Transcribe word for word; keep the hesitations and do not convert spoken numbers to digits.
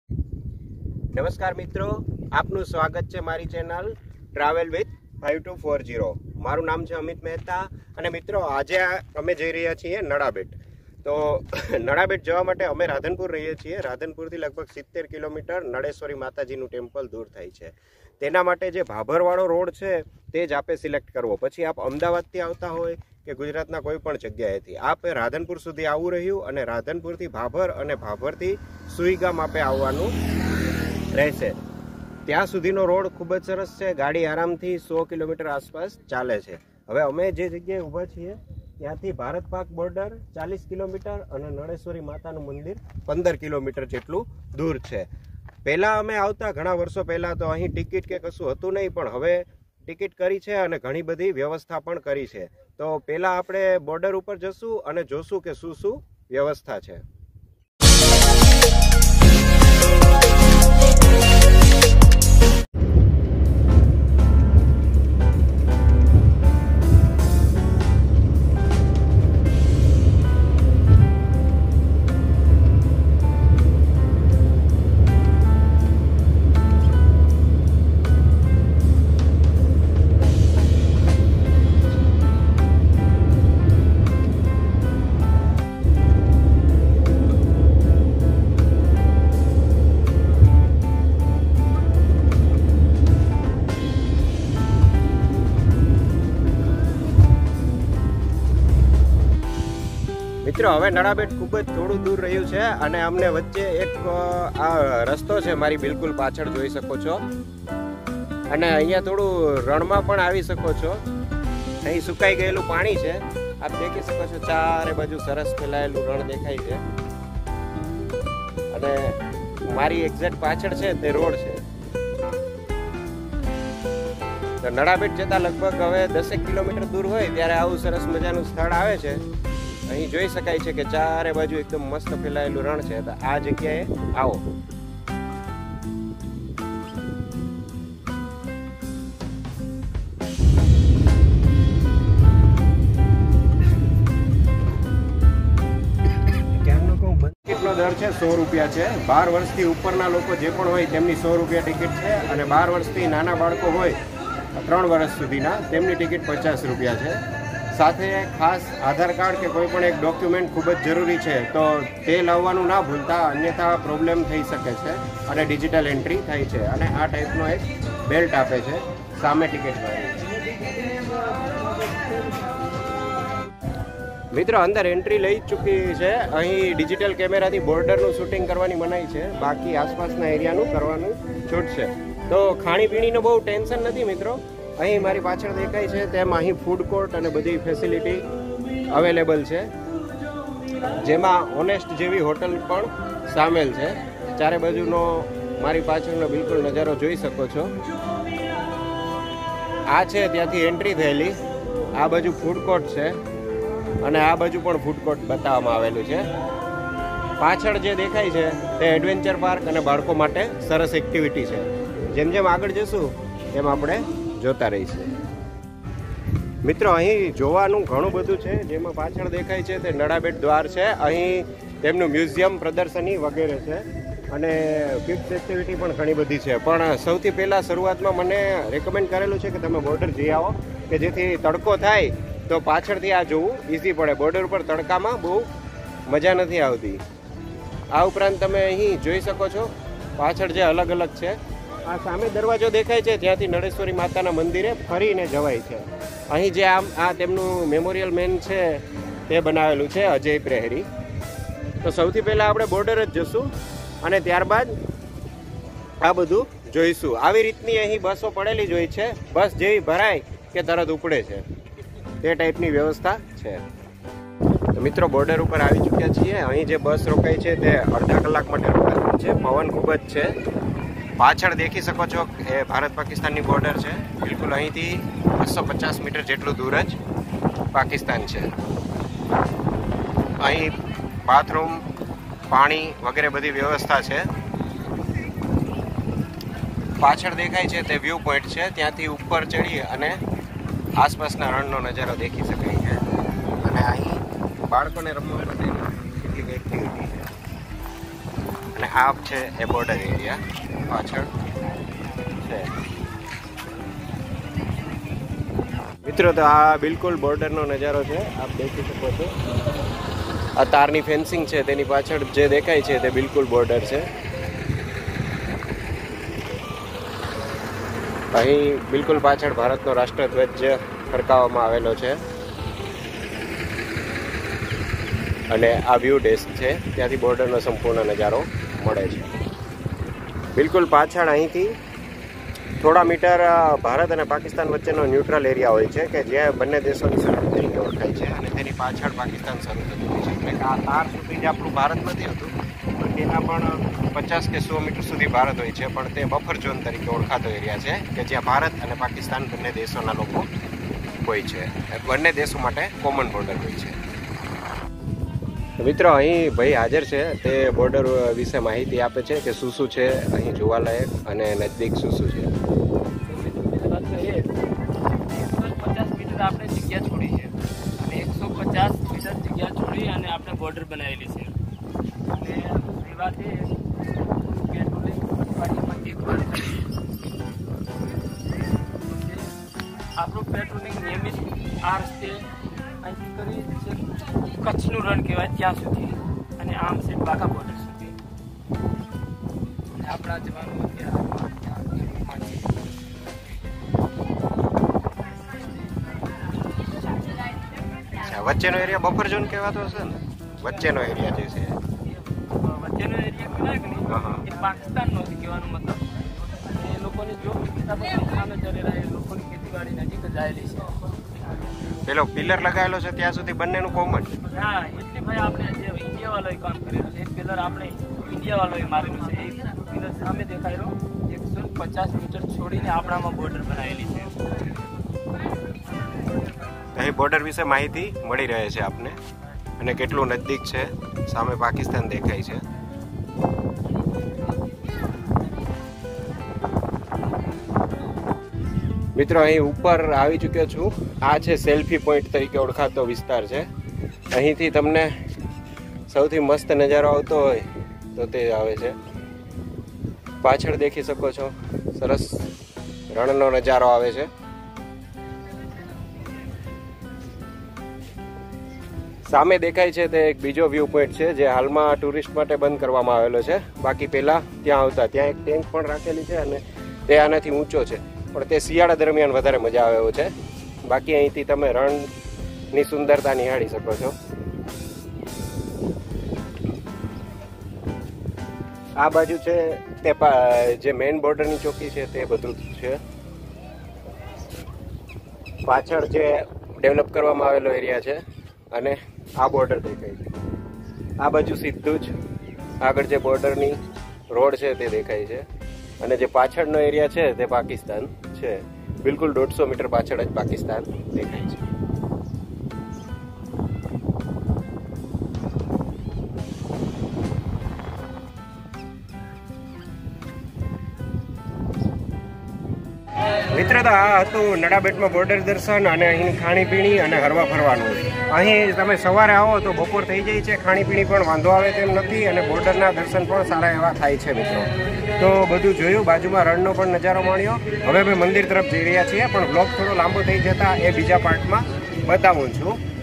નમસ્કાર મિત્રો, આપનું સ્વાગત છે મારી channel travel with five two four zero. મારું નામ છે અમિત મહેતા અને મિત્રો આજે અમે જઈ રહ્યા છીએ નડાબેટ. તો નડાબેટ જવા માટે અમે રાધનપુર રહીએ છીએ. રાધનપુરથી લગભગ સિત્તેર કિલોમીટર નળેશ્વરી માતાજીનું ટેમ્પલ દૂર થાય છે. તેના માટે જે ભાભરવાળો રોડ છે તે જ આપે સિલેક્ટ કરવો. પછી આપ અમદાવાદથી આવતા હોય કે ગુજરાતના કોઈ પણ જગ્યાએથી આપે રાધનપુર સુધી આવવું રહ્યું અને રાધનપુરથી ભાભર અને ભાભરથી સુઈગામ આપે આવવાનું રહેશે. ત્યાં સુધીનો રોડ ખૂબ જ સરસ છે. ગાડી આરામથી સો કિલોમીટર આસપાસ ચાલે છે. હવે અમે જે જગ્યાએ ઊભા છીએ ત્યાંથી ભારત પાક બોર્ડર ચાલીસ કિલોમીટર અને નળેશ્વરી માતાનું મંદિર પંદર કિલોમીટર જેટલું દૂર છે. પહેલાં અમે આવતા ઘણા વર્ષો પહેલાં તો અહીં ટિકિટ કે કશું હતું નહીં, પણ હવે ટિકિટ કરી છે અને ઘણી બધી વ્યવસ્થા પણ કરી છે. તો પહેલાં આપણે બોર્ડર ઉપર જશું અને જોશું કે શું શું વ્યવસ્થા છે. મિત્રો હવે નડાબેટ ખૂબ જ થોડું દૂર રહ્યું છે અને અમને વચ્ચે એક આ રસ્તો છે, મારી બિલકુલ પાછળ જોઈ શકો છો. અને અહીંયા થોડું રણમાં પણ આવી શકો છો. અહીં સુકાઈ ગયેલું પાણી છે, આપ દેખી શકો છો. ચારે બાજુ સરસ ફેલાયેલું રણ દેખાય છે અને મારી એક્ઝેક્ટ પાછળ છે તે રોડ છે. તો નડાબેટ જતા લગભગ હવે દસેક કિલોમીટર દૂર હોય ત્યારે આવું સરસ મજાનું સ્થળ આવે છે. અહીં જોઈ શકાય છે કે ચારે બાજુ એકદમ મસ્ત ફેલાયેલું રણ છે. તો આ જગ્યાએ આવો. ટિકિટનો દર છે સો રૂપિયા છે. બાર વર્ષથી ઉપરના લોકો જે પણ હોય તેમની સો રૂપિયા ટિકિટ છે અને બાર વર્ષથી નાના બાળકો હોય ત્રણ વર્ષ સુધીના તેમની ટિકિટ પચાસ રૂપિયા છે. સાથે ખાસ આધાર કાર્ડ કે કોઈ પણ એક ડોક્યુમેન્ટ ખૂબ જ જરૂરી છે, તો તે લાવવાનું ના ભૂલતા, અન્યથા પ્રોબ્લેમ થઈ શકે છે અને ડિજિટલ એન્ટ્રી થાય છે. અને આ ટાઈપનો એક બેલ્ટ આપે છે સામે ટિકિટ વાળી. મિત્રો અંદર એન્ટ્રી લઈ ચૂકી છે. અહીં ડિજિટલ કેમેરાથી બોર્ડરનું શૂટિંગ કરવાની મનાઈ છે, બાકી આસપાસના એરિયાનું કરવાનું છૂટ છે. તો ખાણીપીણીનું બહુ ટેન્શન નથી મિત્રો. અહીં મારી પાછળ દેખાય છે તેમ અહીં ફૂડ કોર્ટ અને બધી ફેસિલિટી અવેલેબલ છે, જેમાં ઓનેસ્ટ જેવી હોટલ પણ સામેલ છે. ચારે બાજુનો મારી પાછળનો બિલકુલ નજારો જોઈ શકો છો. આ છે ત્યાંથી એન્ટ્રી થયેલી. આ બાજુ ફૂડ કોર્ટ છે અને આ બાજુ પણ ફૂડ કોર્ટ બતાવવામાં આવેલું છે. પાછળ જે દેખાય છે તે એડવેન્ચર પાર્ક અને બાળકો માટે સરસ એક્ટિવિટી છે. જેમ જેમ આગળ જશું તેમ આપણે જોતા રહીશું. મિત્રો અહીં જોવાનું ઘણું બધું છે. જેમાં પાછળ દેખાય છે તે નડાબેટ દ્વાર છે. અહીં તેમનું મ્યુઝિયમ, પ્રદર્શની વગેરે છે અને કિડ્સ એક્ટિવિટી પણ ઘણી બધી છે. પણ સૌથી પહેલાં શરૂઆતમાં મને રેકમેન્ડ કરેલું છે કે તમે બોર્ડર જઈ આવો, કે જેથી તડકો થાય તો પાછળથી આ જોવું ઇઝી પડે. બોર્ડર ઉપર તડકામાં બહુ મજા નથી આવતી. આ ઉપરાંત તમે અહીં જોઈ શકો છો પાછળ જે અલગ અલગ છે. આ સામે દરવાજો દેખાય છે ત્યાંથી નળેશ્વરી માતાના મંદિરે ફરીને જવાય છે. અહીં જે આમ આ તેમનું મેમોરિયલ મેન છે તે બનાવેલું છે, અજય પ્રહેરી. તો સૌથી પહેલાં આપણે બોર્ડર જ જશું અને ત્યારબાદ આ બધું જોઈશું. આવી રીતની અહીં બસો પડેલી જ હોય છે. બસ જેવી ભરાય કે તરત ઉપડે છે, તે ટાઈપની વ્યવસ્થા છે. તો મિત્રો બોર્ડર ઉપર આવી ચૂક્યા છીએ. અહીં જે બસ રોકાઈ છે તે અડધા કલાક માટે રોકાઈ છે. પવન ખૂબ જ છે. પાછળ દેખી શકો છો એ ભારત પાકિસ્તાનની બોર્ડર છે. બિલકુલ અહીંથી બસો પચાસ મીટર જેટલું દૂર જ પાકિસ્તાન છે. અહીં બાથરૂમ, પાણી વગેરે બધી વ્યવસ્થા છે. પાછળ દેખાય છે તે વ્યૂ પોઈન્ટ છે. ત્યાંથી ઉપર ચડી અને આસપાસના રણનો નજારો દેખી શકાય છે. અને અહીં બાળકોને રમવા માટે કેટલીક એક્ટિવિટી છે. અને આ છે એ બોર્ડર એરિયા પાછળ છે. મિત્રો તો આ બિલકુલ બોર્ડરનો નજારો છે, આપ દેખી શકો છો. આ તારની ફેન્સિંગ છે તેની પાછળ જે દેખાય છે તે બિલકુલ બોર્ડર છે. અહીં બિલકુલ પાછળ ભારતનો રાષ્ટ્રધ્વજ ફરકાવવામાં આવેલો છે અને આ વ્યૂ ડેસ્ક છે, ત્યાંથી બોર્ડરનો સંપૂર્ણ નજારો મળે છે. બિલકુલ પાછળ અહીંથી થોડા મીટર ભારત અને પાકિસ્તાન વચ્ચેનો ન્યુટ્રલ એરિયા હોય છે કે જ્યાં બંને દેશોની સરહદ તરીકે ઓળખાય છે અને તેની પાછળ પાકિસ્તાન શરૂ થતું હોય છે. એટલે કે આ તાર સુધી જે આપણું ભારત નથી હોતું પણ તેના પણ પચાસ કે સો મીટર સુધી ભારત હોય છે, પણ તે બફર ઝોન તરીકે ઓળખાતો એરિયા છે કે જ્યાં ભારત અને પાકિસ્તાન બંને દેશોના લોકો હોય છે. બંને દેશો માટે કોમન બોર્ડર હોય છે. મિત્રો અહીં ભાઈ હાજર છે, તે બોર્ડર વિશે માહિતી આપે છે કે શું શું છે અહીં જોવાલાયક અને નજદીક શું શું છે. પચાસ મીટર આપણે જગ્યા છોડી છે અને એકસો પચાસ મીટર જગ્યા છોડી અને આપણે બોર્ડર બનાવેલી છે. અને એ વાત એ પેટ્રોલિંગ આપણું પેટ્રોલિંગ નિયમિત આ રસ્તે અહીંથી કરી છે કચ્છનું રણ કહેવાય ત્યાં સુધી અને આમ છે બાઘા બોર્ડર સુધી. અને આપણા જવાનો વચ્ચેનો એરિયા બફર ઝોન કહેવાતો હશે ને? વચ્ચેનો એરિયા જે છે વચ્ચેનો એરિયા કહેવાય કે નહીં, એ પાકિસ્તાનનો નથી કહેવાનો મતલબ. એ લોકોની જો સામે ચલેલા એ લોકોની ખેતીવાડી નજીક જાયેલી છે. પેલો પિલર લગાવેલો છે ત્યાં સુધી બંનેનું કોમન. હા, એટલે ભાઈ આપણે જે ઇન્ડિયા વાળોએ કામ કરેલું છે, એક પિલર આપણે ઇન્ડિયા વાળોએ મારેલું છે. એક પિલર સામે દેખાયેલો એકસો પચાસ મીટર છોડીને આપણામાં બોર્ડર બનાવેલી છે. અહીં બોર્ડર વિશે માહિતી મળી રહે છે આપને અને કેટલું નજદીક છે, સામે પાકિસ્તાન દેખાય છે. મિત્રો અહીં ઉપર આવી ચૂક્યો છું. આ છે સેલ્ફી પોઈન્ટ તરીકે ઓળખાતો વિસ્તાર છે. અહીંથી તમને સૌથી મસ્ત નજારો આવતો હોય તો તે આવે છે. પાછળ દેખી શકો છો સરસ રણનો નજારો આવે છે. સામે દેખાય છે તે એક બીજો વ્યૂ પોઈન્ટ છે જે હાલમાં ટુરિસ્ટ માટે બંધ કરવામાં આવેલો છે. બાકી પહેલાં ત્યાં આવતા ત્યાં એક ટેન્ક પણ રાખેલી છે અને તે આનાથી ઊંચો છે, પણ તે શિયાળા દરમિયાન વધારે મજા આવે એવું છે. બાકી અહીંથી તમે રણની સુંદરતા નિહાળી શકો છો. આ બાજુ છે તે જે મેઇન બોર્ડરની ચોકી છે તે બધું છે. પાછળ જે ડેવલપ કરવામાં આવેલો એરિયા છે અને આ બોર્ડર દેખાય છે. આ બાજુ સીધું જ આગળ જે બોર્ડરની રોડ છે તે દેખાય છે અને જે પાછળનો એરિયા છે તે પાકિસ્તાન છે. બિલકુલ દોઢસો મીટર પાછળ જ પાકિસ્તાન દેખાય છે. મિત્ર, તો આ હતું નડાબેટમાં બોર્ડર દર્શન અને અહીં ખાણીપીણી અને હરવા ફરવાનું. અહીં તમે સવારે આવો તો બપોર થઈ જાય છે, ખાણીપીણી પણ વાંધો આવે તેમ નથી અને બોર્ડરના દર્શન પણ સારા એવા થાય છે. મિત્રો તો બધું જોયું, બાજુમાં રણનો પણ નજારો માણ્યો. હવે અમે મંદિર તરફ જઈ રહ્યા છીએ, પણ બ્લોગ થોડો લાંબો થઈ જતા એ બીજા પાર્ટમાં બતાવું છું.